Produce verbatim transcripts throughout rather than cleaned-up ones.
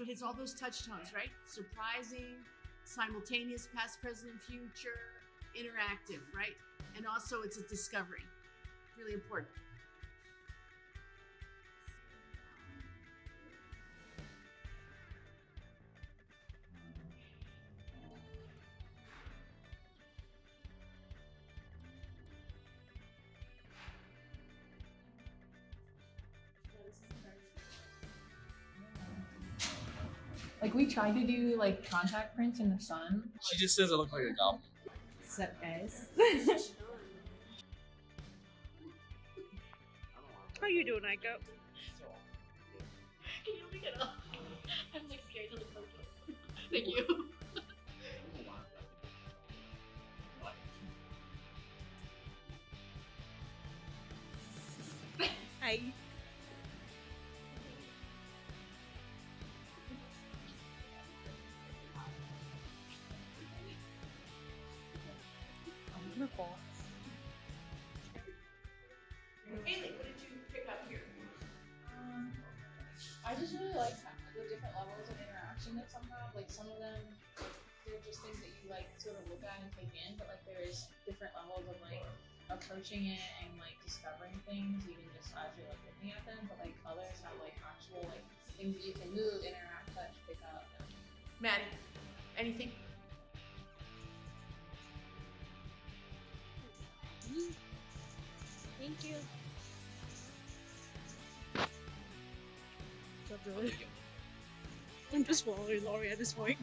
So it hits all those touch tones, right? Surprising, simultaneous, past, present, and future, interactive, right? And also it's a discovery. Really important. Like, we tried to do like contact prints in the sun. She just says I look like a goblin. What's up, guys? How you doing, Aika? Can you look it up? I'm like scared to look like it. Thank you. Hi. I'm gonna fall. Hailey, what did you pick up here? Um, I just really like the different levels of interaction that some have. Like, some of them, they're just things that you like sort of look at and take in, but like there's different levels of like approaching it and like discovering things even just as you're like looking at them. But like others have like actual like things that you can move, interact, touch, pick up. Maddy, anything? Thank you. I'm just following Laurie at this point.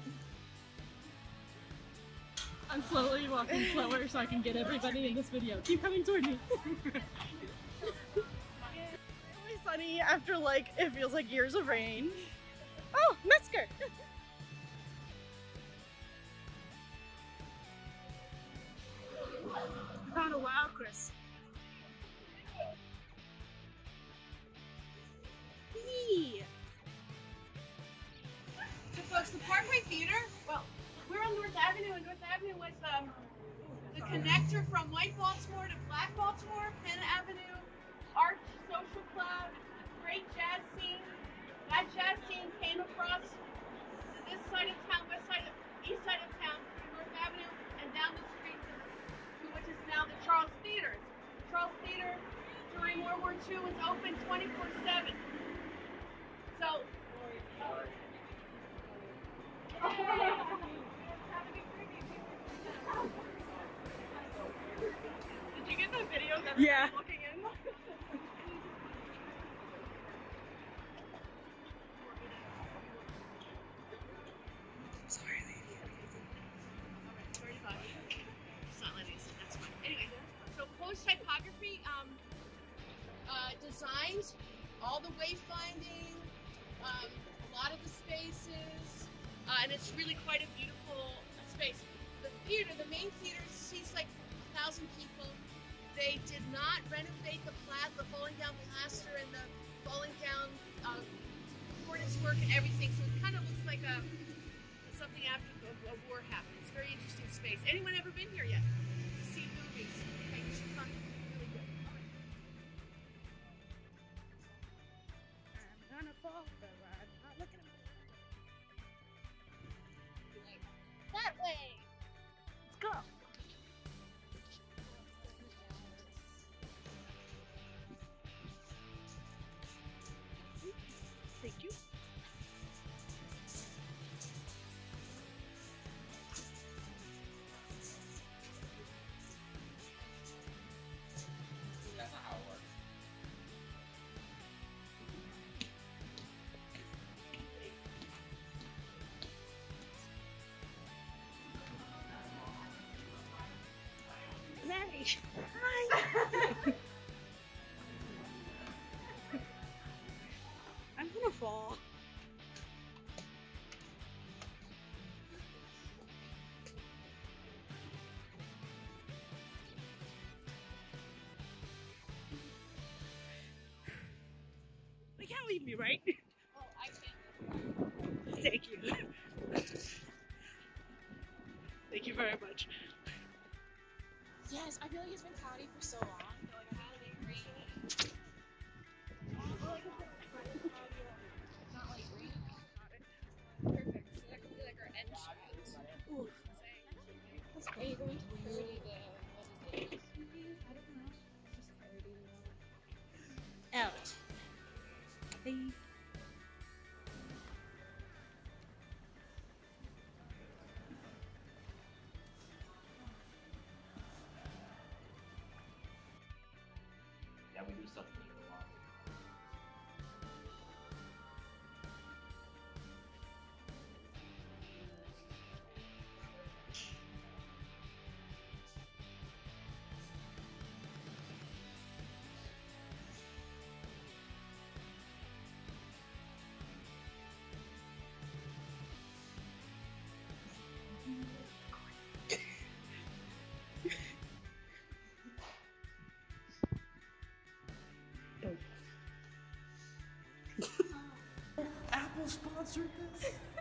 I'm slowly walking slower so I can get everybody in this video. Keep coming toward me. Really sunny after like, it feels like years of rain. Oh, Metzger! I found a wild Chris. Yee. So folks, the Parkway Theater, well, we're on North Avenue, and North Avenue was um, the connector from White Baltimore to Black Baltimore, Penn Avenue, Arch Social Club, great jazz scene. That jazz scene came across to this side of town, west side of, east side of town, North Avenue, and down the street to, to which is now the Charles Theater. The Charles Theater during World War Two was open twenty-four seven. So, uh, did you get the video of everybody Yeah. looking in? Sorry, lady. thirty-five. It's not letting us in, that's fine. Anyway, so post typography um, uh, designs, all the wayfinding, um, a lot of the spaces, uh, and it's really quite a beautiful space. The theater, the main theater, seats like a thousand people. They did not renovate the plat, the falling down plaster and the falling down uh, cornice work and everything, so it kind of looks like a something after a, a war happened. It's a very interesting space. Anyone ever been here yet to see movies? Okay, you should come. Really good. All right. I'm gonna fall, but I'm not looking at me. That way! Let's go! Thank you. That's not how it works. Maddy! Hi! I'm gonna fall. They can't leave me, right? Oh, I can. Thank you. Thank you very much. Yes, I feel like it's been cloudy for so long. I feel like I'm not like rainy. Not like rainy. Can we do something a lot? Apple sponsored this.